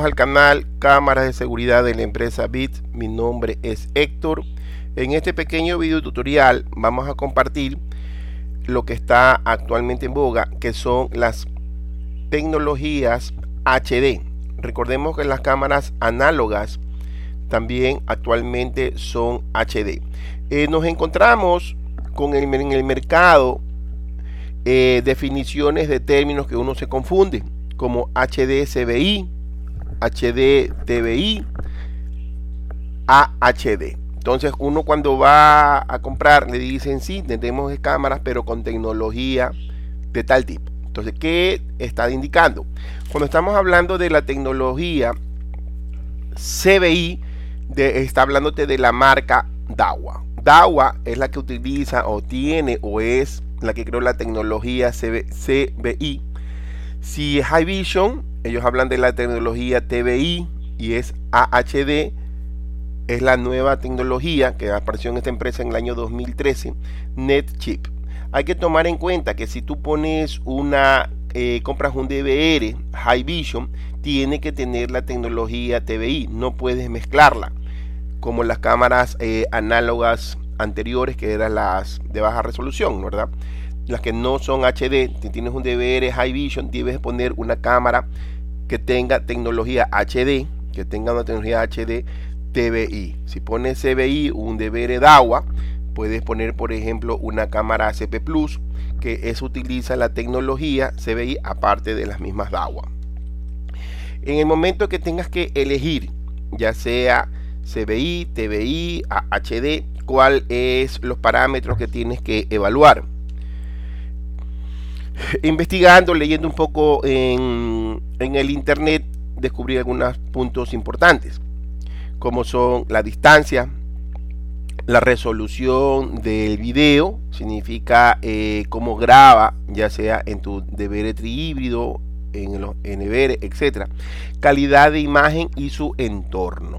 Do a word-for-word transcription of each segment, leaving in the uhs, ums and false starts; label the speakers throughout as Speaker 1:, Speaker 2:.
Speaker 1: Bienvenidos al canal Cámaras de Seguridad de la empresa B I T. Mi nombre es Héctor. En este pequeño video tutorial vamos a compartir lo que está actualmente en boga, que son las tecnologías H D. Recordemos que las cámaras análogas también actualmente son H D. Eh, nos encontramos con el, en el mercado eh, definiciones de términos que uno se confunde, como H D C B I, H D T B I, A H D. Entonces uno cuando va a comprar le dicen sí, tenemos cámaras pero con tecnología de tal tipo. Entonces, ¿qué está indicando? Cuando estamos hablando de la tecnología C B I, de, está hablándote de la marca Dahua. Dahua es la que utiliza o tiene o es la que creó la tecnología C B I. Si es Hikvision, ellos hablan de la tecnología T B I y es A H D, es la nueva tecnología que apareció en esta empresa en el año dos mil trece, NetChip. Hay que tomar en cuenta que si tú pones una, eh, compras un D V R Hikvision, tiene que tener la tecnología T B I, no puedes mezclarla, como las cámaras eh, análogas anteriores que eran las de baja resolución, ¿verdad? Las que no son H D, si tienes un D V R Hikvision, debes poner una cámara que tenga tecnología H D, que tenga una tecnología H D T B I. Si pones C B I, un D V R Dahua, puedes poner, por ejemplo, una cámara C P Plus, que es utiliza la tecnología C B I aparte de las mismas Dahua. En el momento que tengas que elegir, ya sea C B I, T B I, H D, cuál es los parámetros que tienes que evaluar. Investigando, leyendo un poco en, en el internet, descubrí algunos puntos importantes, como son la distancia, la resolución del video, significa eh, cómo graba, ya sea en tu D V R trihíbrido, en los N V R, etcétera, calidad de imagen y su entorno.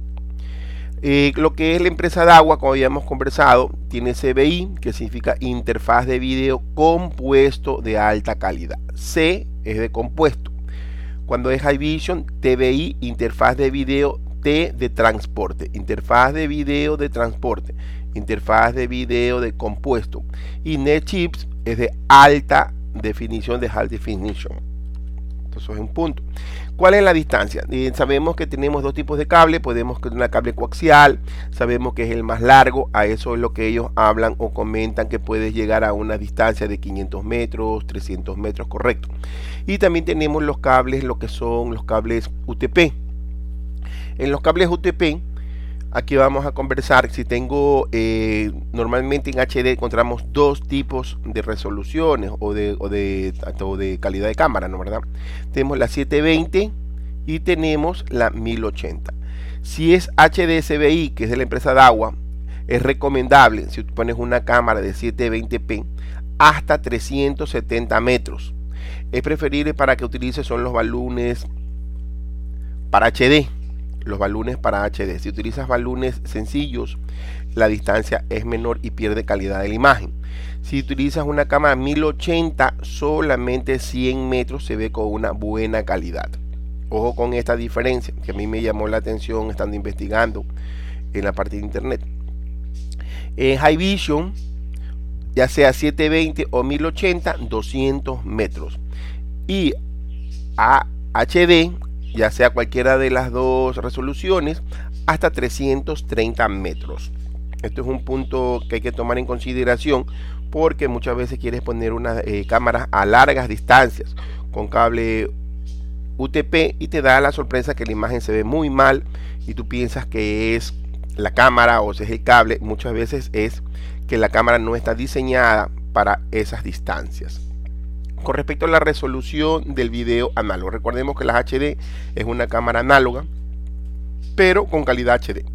Speaker 1: Eh, lo que es la empresa Dahua, como habíamos conversado, tiene C B I, que significa interfaz de video compuesto de alta calidad. C es de compuesto. Cuando es Hikvision, T B I, interfaz de video. T de transporte, interfaz de video de transporte, interfaz de video de compuesto. Y NetChip es de alta definición, de high definition. Entonces es un punto. ¿Cuál es la distancia? Eh, sabemos que tenemos dos tipos de cable. Podemos tener una cable coaxial, sabemos que es el más largo. A eso es lo que ellos hablan o comentan, que puedes llegar a una distancia de quinientos metros, trescientos metros, correcto. Y también tenemos los cables, lo que son los cables U T P. En los cables U T P, aquí vamos a conversar. Si tengo, eh, normalmente en H D encontramos dos tipos de resoluciones o de, o de, o de calidad de cámara, ¿no? ¿Verdad? Tenemos la setecientos veinte y tenemos la mil ochenta. Si es H D C B I, que es de la empresa Dahua, es recomendable, si tú pones una cámara de setecientos veinte p, hasta trescientos setenta metros. Es preferible para que utilices son los balones para H D. Los balones para H D. Si utilizas balones sencillos, la distancia es menor y pierde calidad de la imagen. Si utilizas una cámara mil ochenta, solamente cien metros se ve con una buena calidad. Ojo con esta diferencia, que a mí me llamó la atención estando investigando en la parte de internet. En Hikvision, ya sea setecientos veinte o mil ochenta, doscientos metros. Y a H D, ya sea cualquiera de las dos resoluciones, hasta trescientos treinta metros. Esto es un punto que hay que tomar en consideración, porque muchas veces quieres poner una eh, cámara a largas distancias con cable U T P y te da la sorpresa que la imagen se ve muy mal y tú piensas que es la cámara o si es el cable. Muchas veces es que la cámara no está diseñada para esas distancias. Con respecto a la resolución del video análogo, recordemos que la H D es una cámara análoga, pero con calidad H D.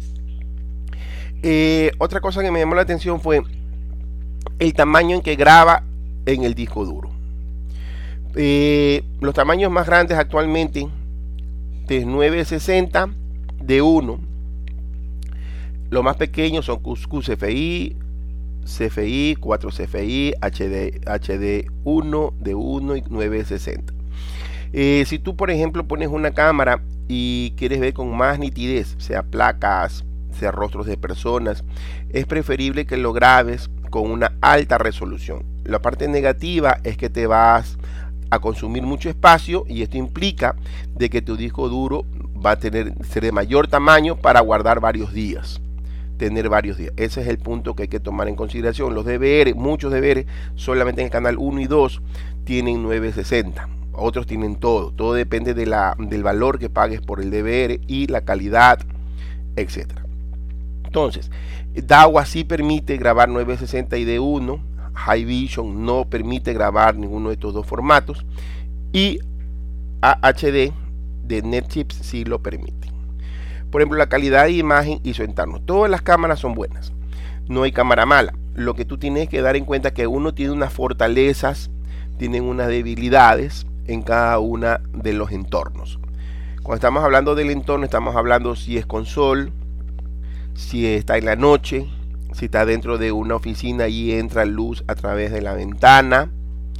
Speaker 1: Eh, otra cosa que me llamó la atención fue el tamaño en que graba en el disco duro. Eh, los tamaños más grandes actualmente de novecientos sesenta de uno. Los más pequeños son Q C F I, C F I, cuatro C F I, H D, H D uno, D uno y novecientos sesenta. Eh, si tú, por ejemplo, pones una cámara y quieres ver con más nitidez, sea placas, sea rostros de personas, es preferible que lo grabes con una alta resolución. La parte negativa es que te vas a consumir mucho espacio y esto implica de que tu disco duro va a tener ser de mayor tamaño para guardar varios días. Tener varios días. Ese es el punto que hay que tomar en consideración. Los D V R, muchos D V R, solamente en el canal uno y dos tienen nueve sesenta. Otros tienen todo. Todo depende de la, del valor que pagues por el D V R y la calidad, etcétera. Entonces, DAWA sí permite grabar nueve sesenta y D uno. Hikvision no permite grabar ninguno de estos dos formatos. Y A H D de NetChips sí lo permite. Por ejemplo, la calidad de imagen y su entorno. Todas las cámaras son buenas. No hay cámara mala. Lo que tú tienes que dar en cuenta es que uno tiene unas fortalezas, tienen unas debilidades en cada una de los entornos. Cuando estamos hablando del entorno, estamos hablando si es con sol, si está en la noche, si está dentro de una oficina y entra luz a través de la ventana,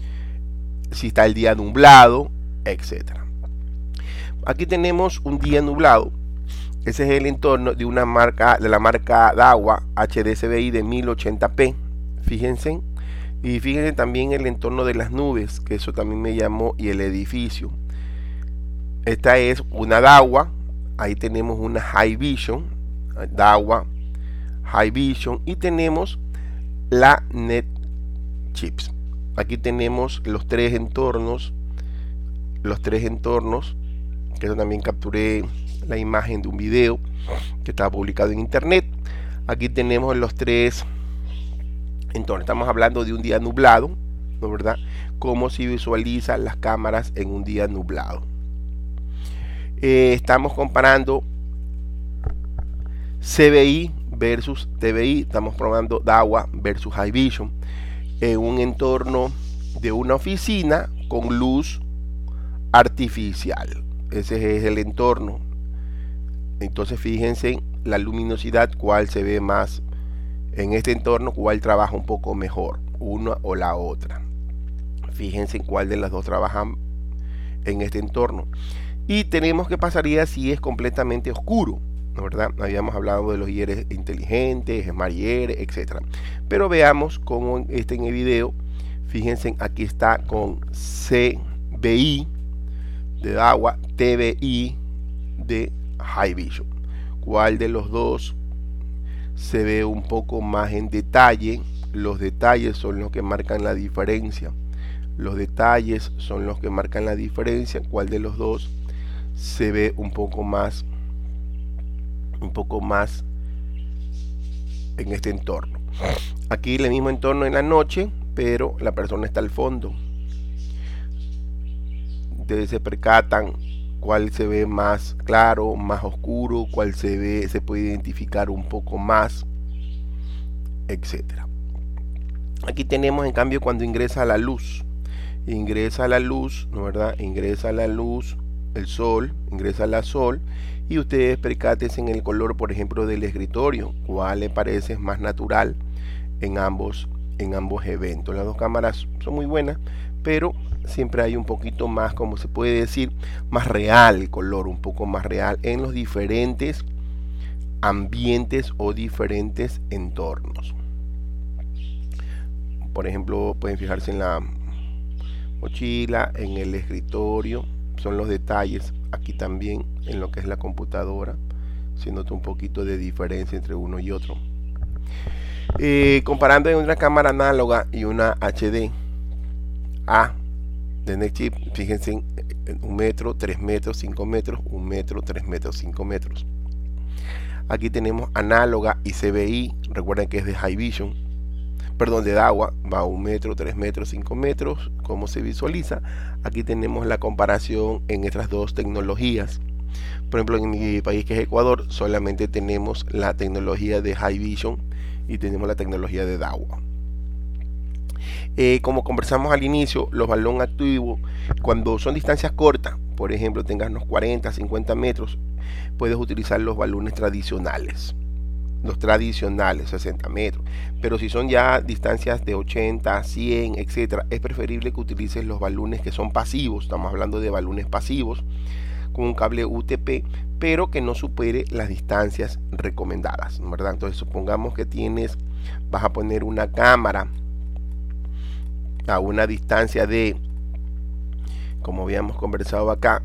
Speaker 1: si está el día nublado, etcétera. Aquí tenemos un día nublado. Ese es el entorno de una marca, de la marca DAWA H D C V I de mil ochenta p. Fíjense. Y fíjense también el entorno de las nubes, que eso también me llamó, y el edificio. Esta es una DAWA. Ahí tenemos una Hikvision, DAWA, Hikvision, y tenemos la NetChips. Aquí tenemos los tres entornos, los tres entornos, que eso también capturé la imagen de un video que está publicado en internet. Aquí tenemos los tres entornos. Estamos hablando de un día nublado, ¿no, verdad? Cómo se visualizan las cámaras en un día nublado. Eh, estamos comparando C V I versus T V I. Estamos probando DAWA versus Hikvision en un entorno de una oficina con luz artificial. Ese es el entorno. Entonces fíjense la luminosidad, cuál se ve más en este entorno, cuál trabaja un poco mejor, una o la otra. Fíjense en cuál de las dos trabajan en este entorno. Y tenemos que pasaría si es completamente oscuro, ¿no, verdad? Habíamos hablado de los I R inteligentes, Smart I R, etcétera. Pero veamos cómo este en el video. Fíjense, aquí está con C V I de DAWA, T V I de Hikvision. ¿Cuál de los dos se ve un poco más en detalle? Los detalles son los que marcan la diferencia. Los detalles son los que marcan la diferencia. ¿Cuál de los dos se ve un poco más, un poco más en este entorno? Aquí el mismo entorno en la noche, pero la persona está al fondo. Ustedes se percatan cuál se ve más claro, más oscuro, cuál se ve, se puede identificar un poco más, etcétera. Aquí tenemos en cambio cuando ingresa la luz. Ingresa la luz, ¿no, verdad? Ingresa la luz, el sol, ingresa la sol, y ustedes percátense en el color, por ejemplo, del escritorio, cuál le parece más natural en ambos, en ambos eventos. Las dos cámaras son muy buenas, pero siempre hay un poquito más, como se puede decir, más real el color, un poco más real en los diferentes ambientes o diferentes entornos. Por ejemplo, pueden fijarse en la mochila, en el escritorio, son los detalles. Aquí también en lo que es la computadora se nota un poquito de diferencia entre uno y otro. Eh, comparando en una cámara análoga y una H D A de NetChips, fíjense en, en un metro, tres metros, cinco metros, un metro, tres metros, cinco metros. Aquí tenemos análoga y C V I. Recuerden que es de Hikvision, perdón, de DAWA, va a un metro, tres metros, cinco metros. ¿Cómo se visualiza? Aquí tenemos la comparación en estas dos tecnologías. Por ejemplo, en mi país, que es Ecuador, solamente tenemos la tecnología de Hikvision y tenemos la tecnología de DAWA. Eh, como conversamos al inicio, los balones activos, cuando son distancias cortas, por ejemplo, tengas unos cuarenta, cincuenta metros, puedes utilizar los balones tradicionales. los tradicionales, sesenta metros. Pero si son ya distancias de ochenta, cien, etcétera, es preferible que utilices los balones que son pasivos. Estamos hablando de balones pasivos con un cable U T P, pero que no supere las distancias recomendadas, ¿verdad? Entonces supongamos que tienes, vas a poner una cámara a una distancia de, como habíamos conversado acá,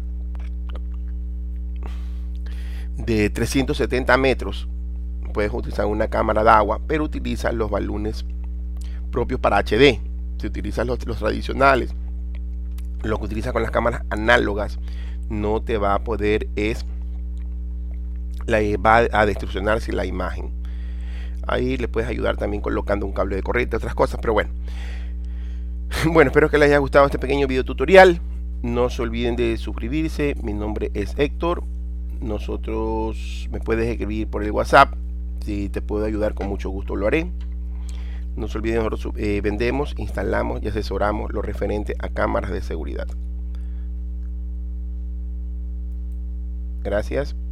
Speaker 1: de trescientos setenta metros. Puedes utilizar una cámara de agua, pero utiliza los balones propios para H D. Si utilizas los, los tradicionales, lo que utilizas con las cámaras análogas, no te va a poder, es la, va a distorsionarse la imagen. Ahí le puedes ayudar también colocando un cable de corriente, otras cosas, pero bueno. Bueno, espero que les haya gustado este pequeño video tutorial. No se olviden de suscribirse. Mi nombre es Héctor. Nosotros me puedes escribir por el WhatsApp. Si te puedo ayudar, con mucho gusto lo haré. No se olviden, nosotros eh, vendemos, instalamos y asesoramos lo referente a cámaras de seguridad. Gracias.